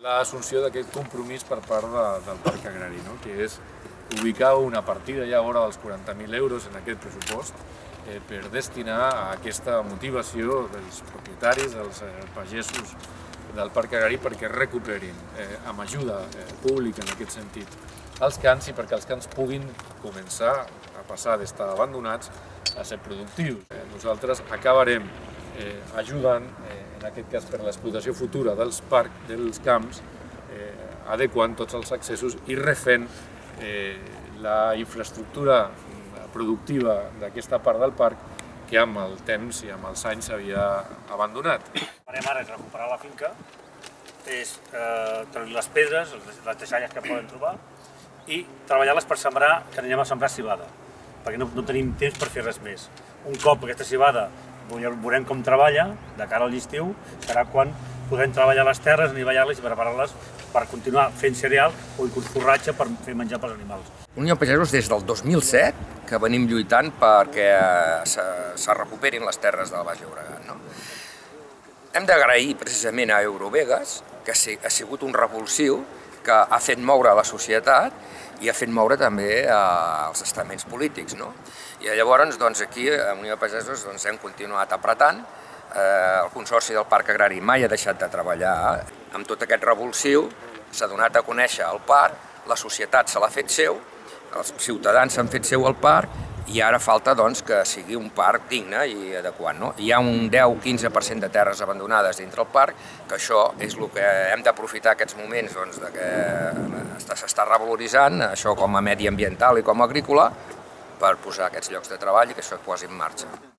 L'assumpció d'aquest compromís per part del Parc Agrari, que és ubicar una partida ja vora dels 40.000 euros en aquest pressupost per destinar a aquesta motivació dels propietaris, dels pagesos del Parc Agrari perquè recuperin amb ajuda pública en aquest sentit els camps i perquè els camps puguin començar a passar d'estar abandonats a ser productius. Nosaltres acabarem ajudant, en aquest cas per l'explotació futura dels camps, adequant tots els accessos i refent la infraestructura productiva d'aquesta part del parc que amb el temps i amb els anys s'havia abandonat. El que farem ara és recuperar la finca, és treure les pedres, les deixalles que poden trobar i treballar-les per sembrar, que anirem a sembrar civada, perquè no tenim temps per fer res més. Un cop aquesta civada veurem com treballa, de cara a l'estiu, serà quan podrem treballar les terres, anivellar-les i preparar-les per continuar fent cereal o inclús forratge per fer menjar pels animals. Unió de Pagesos des del 2007 que venim lluitant perquè se recuperin les terres del Baix Llobregat. Hem d'agrair precisament a Eurovegas, que ha sigut un revulsiu que ha fet moure la societat i ha fet moure també els estaments polítics. I llavors aquí a Unió de Pagesos hem continuat apretant. El Consorci del Parc Agrari mai ha deixat de treballar. Amb tot aquest revulsiu s'ha donat a conèixer el parc, la societat se l'ha fet seu, els ciutadans s'han fet seu el parc i ara falta que sigui un parc digne i adequat. Hi ha un 10-15% de terres abandonades dintre el parc, que això és el que hem d'aprofitar aquests moments que s'està revaloritzant, això com a mediambiental i com a agrícola, per posar aquests llocs de treball i que això es posi en marxa.